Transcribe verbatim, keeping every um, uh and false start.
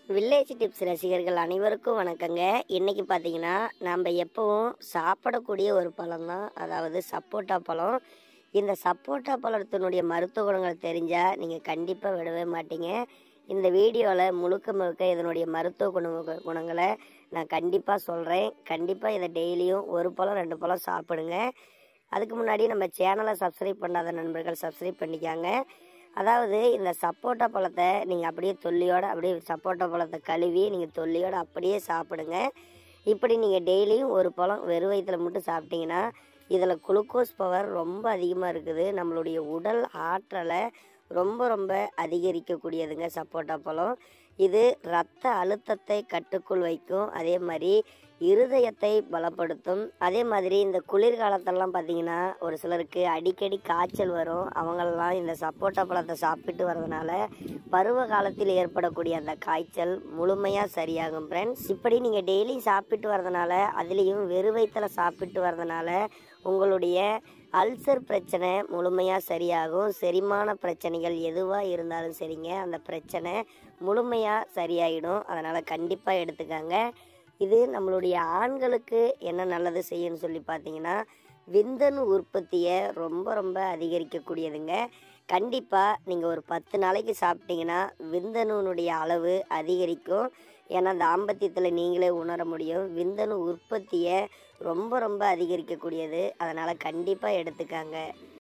Village tips ரசிகர்கள் அனைவருக்கும் வணக்கங்க. இன்னைக்கு பார்த்தீங்கன்னா, நம்ம எப்பவும் சாப்பிடக்கூடிய ஒரு பழம் தான். அதாவது சப்போட்டா பழம். இந்த சப்போட்டா பழத்தினுடைய மருத்துவ குணங்கள் தெரிஞ்சா, நீங்க கண்டிப்பா விடவே மாட்டீங்க. இந்த வீடியோல முழுக்க முழுக்க இதனுடைய மருத்துவ குண குணங்கள நான் கண்டிப்பா சொல்றேன். கண்டிப்பா இத டெய்லியும் ஒரு பழம், ரெண்டு பழம் சாப்பிடுங்க. அதுக்கு முன்னாடி நம்ம சேனலை சப்ஸ்கிரைப் பண்ணாத நண்பர்கள் சப்ஸ்கிரைப் பண்ணிக்காங்க. அதாவது இந்த சப்போட்டா பழத்தை நீங்கள் அப்படியே தொல்லியோட அப்படியே சப்போட்டா பழத்தை கழுவி நீங்கள் தொல்லியோட அப்படியே சாப்பிடுங்க. இப்படி நீங்கள் டெய்லியும் ஒரு பழம் வெறும் வயிற்றில் மட்டும் சாப்பிட்டீங்கன்னா இதில் குளுக்கோஸ் பவர் ரொம்ப அதிகமாக இருக்குது. நம்மளுடைய உடல் ஆற்றலை ரொம்ப ரொம்ப அதிகரிக்கக்கூடியதுங்க சப்போட்டா பழம். இது இரத்த அழுத்தத்தை கட்டுக்குள் வைக்கும். அதே மாதிரி இருதயத்தை பலப்படுத்தும். அதே மாதிரி இந்த குளிர்காலத்தெல்லாம் பார்த்தீங்கன்னா ஒரு சிலருக்கு அடிக்கடி காய்ச்சல் வரும். அவங்களெல்லாம் இந்த சப்போட்டா பழத்தை சாப்பிட்டு வர்றதுனால பருவ காலத்தில் ஏற்படக்கூடிய அந்த காய்ச்சல் முழுமையாக சரியாகும் ஃப்ரெண்ட்ஸ். இப்படி நீங்கள் டெய்லி சாப்பிட்டு வர்றதுனால, அதுலேயும் வெறும் வயிற்றில் சாப்பிட்டு வர்றதுனால உங்களுடைய அல்சர் பிரச்சனை முழுமையாக சரியாகும். செரிமான பிரச்சனைகள் எதுவாக இருந்தாலும் சரிங்க, அந்த பிரச்சனை முழுமையாக சரியாயிடும். அதனால் கண்டிப்பாக எடுத்துக்காங்க. இது நம்மளுடைய ஆண்களுக்கு என்ன நல்லது செய்யும்னு சொல்லி பார்த்தீங்கன்னா, விந்தணு உற்பத்தியை ரொம்ப ரொம்ப அதிகரிக்கக்கூடியதுங்க. கண்டிப்பாக நீங்கள் ஒரு பத்து நாளைக்கு சாப்பிட்டீங்கன்னா விந்தணுனுடைய அளவு அதிகரிக்கும். ஏன்னா தாம்பத்தியத்தில் நீங்களே உணர முடியும். விந்தணு உற்பத்தியை ரொம்ப ரொம்ப அதிகரிக்கக்கூடியது. அதனால் கண்டிப்பாக எடுத்துக்காங்க.